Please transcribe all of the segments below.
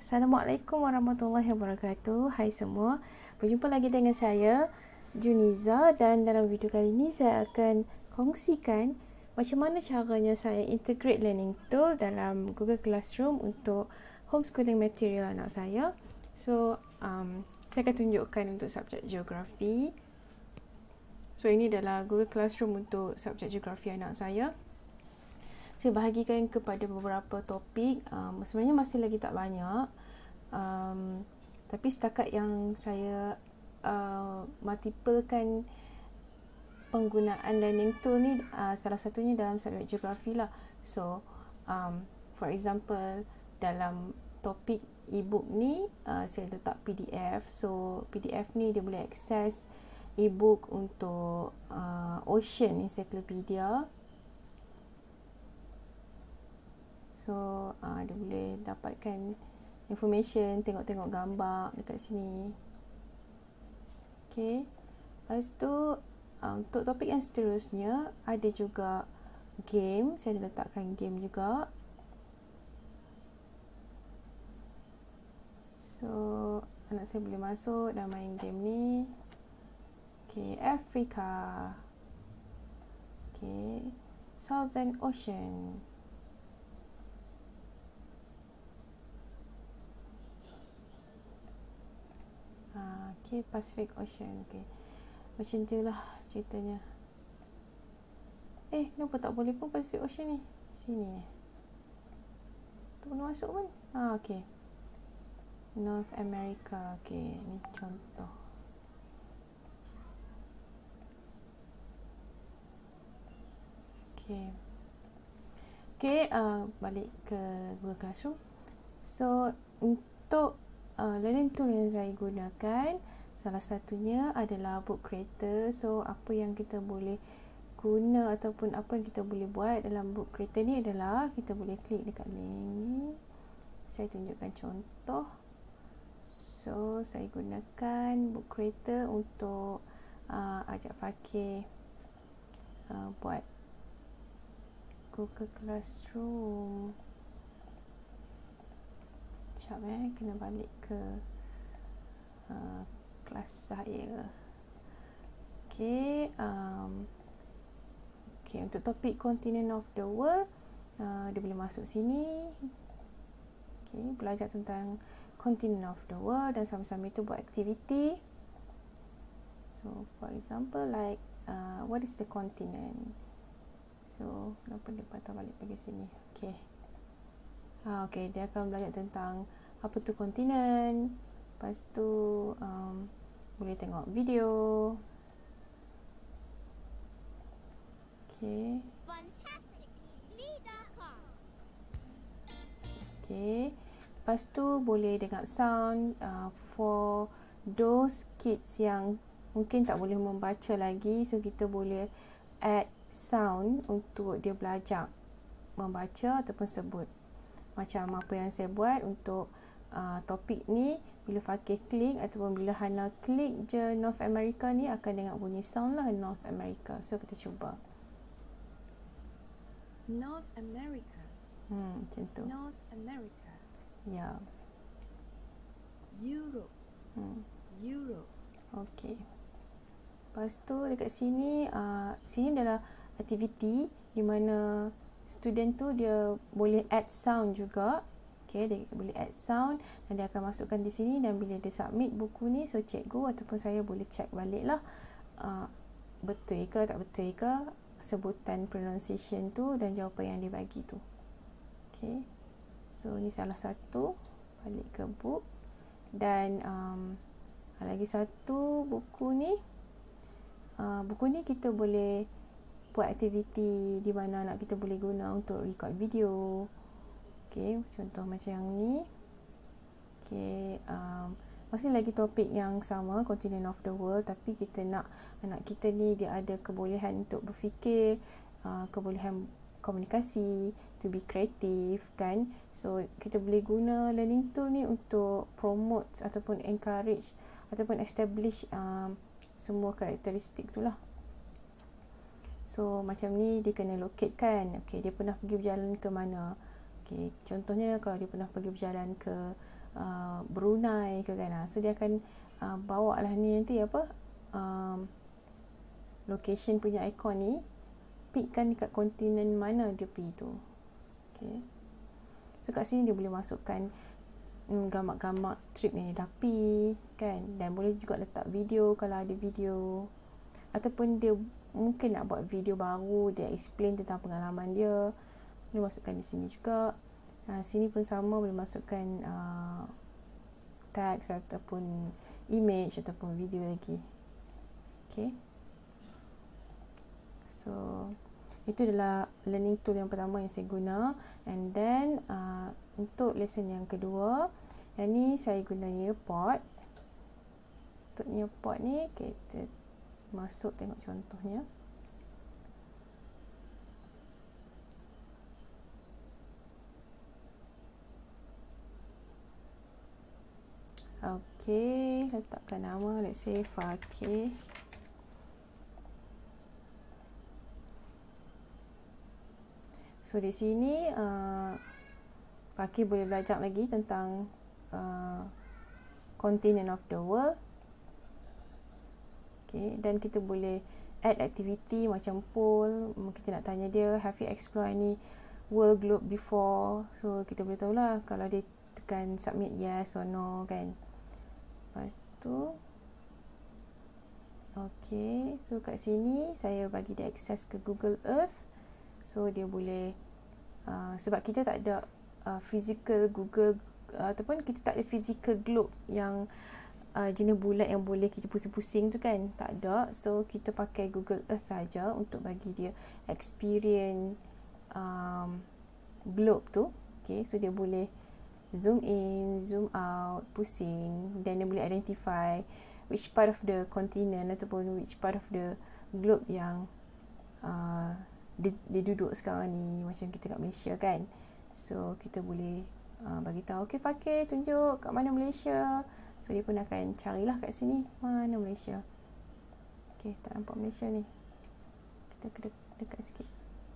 Assalamualaikum warahmatullahi wabarakatuh. Hai semua, berjumpa lagi dengan saya Juniza, dan dalam video kali ini saya akan kongsikan macam mana caranya saya integrate learning tool dalam Google Classroom untuk homeschooling material anak saya. Saya akan tunjukkan untuk subjek geografi. Ini adalah Google Classroom untuk subjek geografi anak saya. Saya bahagikan kepada beberapa topik. Sebenarnya masih lagi tak banyak, tapi setakat yang saya multiplekan penggunaan learning tool ni, salah satunya dalam subjek geografi lah. For example, dalam topik e-book ni, saya letak PDF. PDF ni dia boleh akses e-book untuk Ocean Encyclopedia. Dia boleh dapatkan information, tengok-tengok gambar dekat sini. Okay. Lepas tu, untuk topik yang seterusnya, ada juga game. Saya letakkan game juga. Anak saya boleh masuk dan main game ni. Okay, Africa. Okay, Southern Ocean. Okay, Pacific Ocean. Okay, macam tu lah ceritanya. Kenapa tak boleh pun Pacific Ocean ni? Sini tak boleh masuk pun. Okay, North America. Okay, ni contoh. Okay, balik ke Google Classroom. Untuk learning tool yang saya gunakan, salah satunya adalah Book Creator. Apa yang kita boleh guna ataupun apa yang kita boleh buat dalam Book Creator ni adalah kita boleh klik dekat link ni. Saya tunjukkan contoh. Saya gunakan Book Creator untuk ajak Fakir buat Google Classroom. Sekejap, kena balik ke kelas saya. Okay, untuk topik continent of the world, dia boleh masuk sini. Okay, belajar tentang continent of the world dan sama-sama itu buat aktiviti. For example, like what is the continent? Kenapa dia patah balik pergi sini? Okay, dia akan belajar tentang apa tu kontinen. Lepas tu boleh tengok video. Okay. Lepas tu boleh dengar sound. For those kids yang mungkin tak boleh membaca lagi, kita boleh add sound untuk dia belajar membaca ataupun sebut. Macam apa yang saya buat untuk topik ni, bila Fakir klik ataupun bila Hana klik je North America ni, akan dengar bunyi sound lah North America. Kita cuba North America. Macam tu. North America. Ya. Europe. Europe. Okay. Lepas tu dekat sini, sini adalah aktiviti di mana student tu dia boleh add sound juga. Okay, dia boleh add sound dan dia akan masukkan di sini, dan bila dia submit buku ni, cikgu ataupun saya boleh check balik lah betul ke tak betul ke sebutan pronunciation tu dan jawapan yang dia bagi tu. Okay, ni salah satu. Balik ke book. Dan lagi satu buku ni. Buku ni kita boleh buat aktiviti di mana anak kita boleh guna untuk record video. Okay, contoh macam yang ni. Okay, masih lagi topik yang sama, continent of the world, tapi kita nak anak kita ni dia ada kebolehan untuk berfikir, kebolehan komunikasi, to be creative kan. Kita boleh guna learning tool ni untuk promote ataupun encourage ataupun establish semua karakteristik tu lah. Macam ni dia kena locate kan. Okay, dia pernah pergi berjalan ke mana. Okay, contohnya kalau dia pernah pergi berjalan ke Brunei ke kan. So dia akan bawa lah ni nanti apa, location punya ikon ni, pickkan dekat kontinen mana dia pergi tu. Okay. So kat sini dia boleh masukkan gambar-gambar trip yang dia dah pergi kan, dan boleh juga letak video kalau ada video, ataupun dia mungkin nak buat video baru, dia explain tentang pengalaman dia, boleh masukkan di sini juga. Sini pun sama, boleh masukkan teks ataupun image ataupun video lagi. Okay, so itu adalah learning tool yang pertama yang saya guna. And then untuk lesson yang kedua, yang ni saya guna Nearpod. Untuk Nearpod ni kita masuk tengok contohnya. Okey, letakkan nama, let's say Fakir. So di sini Fakir boleh belajar lagi tentang continent of the world. Okay, dan kita boleh add activity macam poll. Kita nak tanya dia, have you explored any world globe before? So kita boleh tahulah kalau dia tekan submit yes or no kan. Lepas tu okay, so kat sini saya bagi dia akses ke Google Earth. So dia boleh sebab kita tak ada physical Google ataupun kita tak ada physical globe yang jenis bulat yang boleh kita pusing-pusing tu kan, tak ada. So kita pakai Google Earth saja untuk bagi dia experience globe tu. Okay, so dia boleh zoom in, zoom out, pusing, dan dia boleh identify which part of the continent ataupun which part of the globe yang dia duduk sekarang ni, macam kita kat Malaysia kan. So kita boleh bagi tahu, okey Fakir tunjuk kat mana Malaysia. So dia pun akan carilah kat sini mana Malaysia. Okey, tak nampak Malaysia ni. Kita dekat sikit.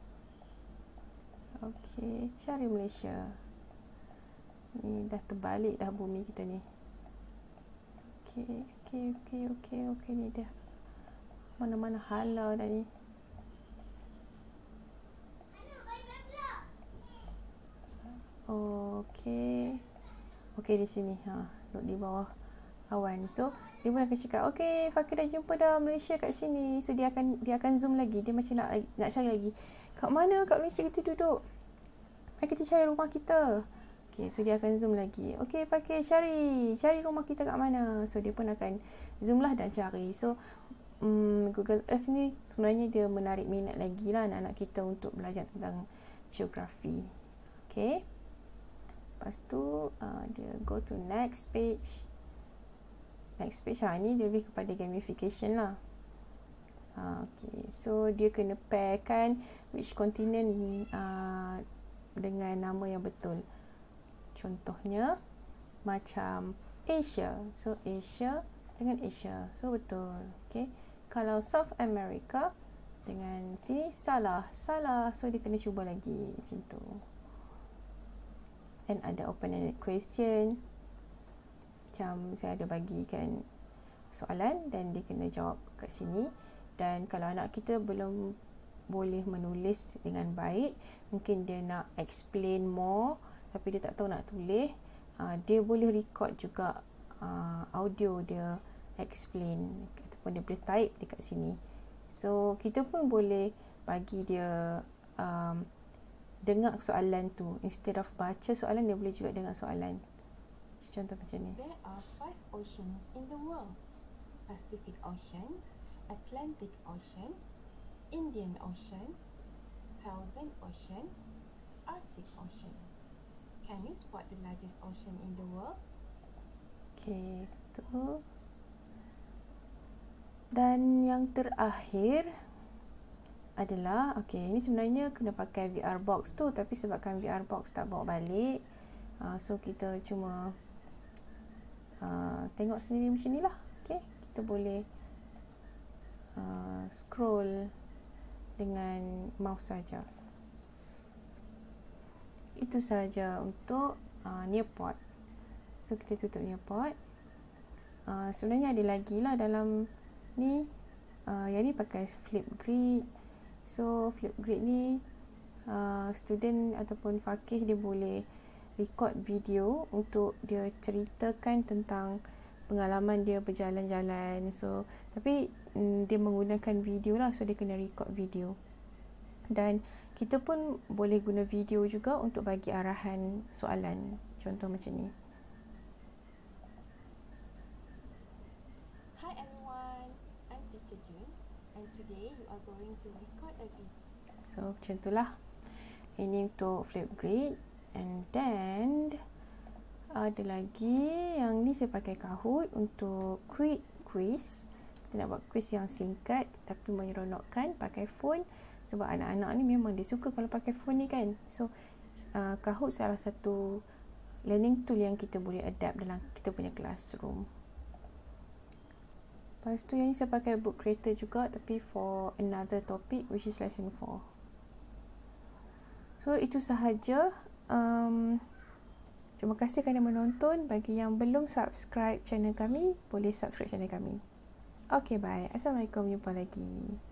Okey, cari Malaysia. Ni dah terbalik dah bumi kita ni. Okey ni dah mana-mana hala dah ni. Okey di sini. Duduk di bawah awan. So dia pun akan cakap, okey Fakir dah jumpa dah Malaysia kat sini. So dia akan zoom lagi. Dia macam nak cari lagi. Kat mana kat Malaysia kita duduk? Mari kita cari rumah kita. Okay, so dia akan zoom lagi. Okey Fakir cari rumah kita kat mana. So dia pun akan zoom lah dan cari. So Google Earth ni sebenarnya dia menarik minat lagi lah anak-anak kita untuk belajar tentang geografi. Okay, lepas tu dia go to next page. Next page ni dia lebih kepada gamification lah. Okay, so dia kena pairkan which continent dengan nama yang betul. Contohnya macam Asia, so Asia dengan Asia, so betul. Okay, kalau South America dengan sini salah, so dia kena cuba lagi macam tu. Dan ada open-ended question, macam saya ada bagikan soalan dan dia kena jawab kat sini. Dan kalau anak kita belum boleh menulis dengan baik, mungkin dia nak explain more tapi dia tak tahu nak tulis, dia boleh record juga audio dia explain, ataupun dia boleh type dekat sini. So kita pun boleh bagi dia dengar soalan tu. Instead of baca soalan, dia boleh juga dengar soalan. Contoh macam ni. There are 5 oceans in the world. Pacific Ocean, Atlantic Ocean, Indian Ocean, Southern Ocean, Arctic Ocean. Can you spot the largest ocean in the world? Okay, tu. Dan yang terakhir adalah, okay, ini sebenarnya kena pakai VR box tu, tapi sebabkan VR box tak bawa balik, so kita cuma tengok sendiri macam ni lah. Okay, kita boleh scroll dengan mouse saja. Itu saja untuk Nearpod. So kita tutup ni port. Sebenarnya ada lagi lah dalam ni. Yang ni pakai Flipgrid. So Flipgrid ni student ataupun fakih dia boleh record video untuk dia ceritakan tentang pengalaman dia berjalan-jalan. So tapi dia menggunakan video lah, so dia kena record video. Dan kita pun boleh guna video juga untuk bagi arahan soalan. Contoh macam ni. Hi everyone, I'm Teacher June and today you are going to record a video. So macam itulah. Ini untuk Flipgrid. And then ada lagi yang ni saya pakai Kahoot untuk quiz. Kita nak buat quiz yang singkat tapi menyeronokkan pakai phone, sebab anak-anak ni memang dia suka kalau pakai phone ni kan. So Kahoot salah satu learning tool yang kita boleh adapt dalam kita punya classroom. Lepas tu yang ni saya pakai Book Creator juga, tapi for another topic which is lesson 4. So itu sahaja. Terima kasih kerana menonton. Bagi yang belum subscribe channel kami, boleh subscribe channel kami. Okay, bye. Assalamualaikum. Jumpa lagi.